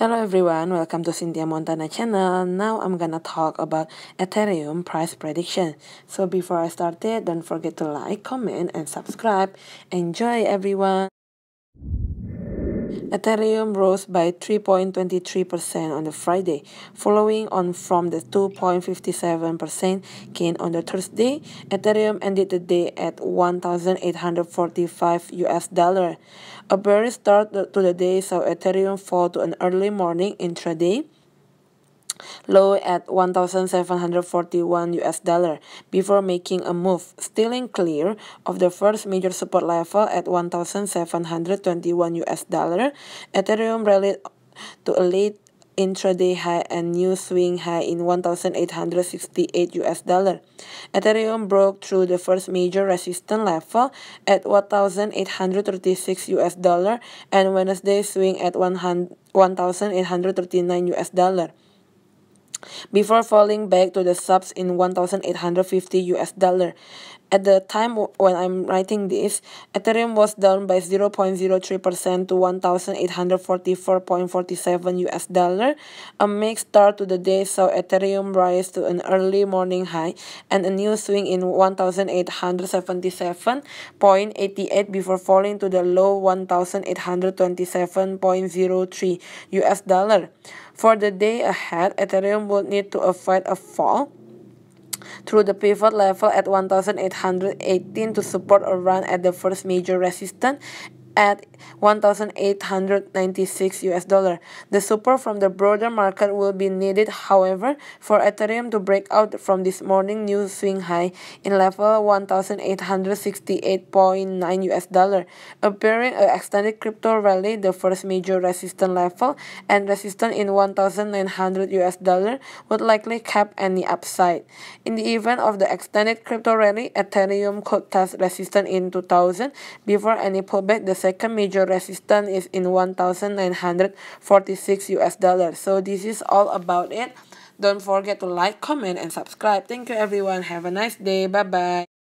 Hello everyone, welcome to Cynthia Montana channel. Now I'm gonna talk about Ethereum price prediction. So before I start it, don't forget to like, comment, and subscribe. Enjoy everyone! Ethereum rose by 3.23% on the Friday, following on from the 2.57% gain on the Thursday. Ethereum ended the day at $1,845. A bearish start to the day saw Ethereum fall to an early morning intraday low at $1,741 before making a move, stealing clear of the first major support level at $1,721. Ethereum rallied to a late intraday high and new swing high in $1,868. Ethereum broke through the first major resistance level at $1,836 and Wednesday swing at $1,839 before falling back to the subs in $1,850. At the time when I'm writing this, Ethereum was down by 0.03% to $1,844.47. A mixed start to the day saw Ethereum rise to an early morning high and a new swing in $1,877.88 before falling to the low $1,827.03. For the day ahead, Ethereum would need to avoid a fall through the pivot level at 1,818 to support a run at the first major resistance at $1,896. The support from the broader market will be needed, however, for Ethereum to break out from this morning new swing high in level $1,868.9, appearing an extended crypto rally, the first major resistance level and resistance in $1,900 would likely cap any upside. In the event of the extended crypto rally, Ethereum could test resistance in 2000 before any pullback. The second major resistance is in $1,946. So this is all about it. Don't forget to like, comment, and subscribe. Thank you everyone. Have a nice day. Bye bye.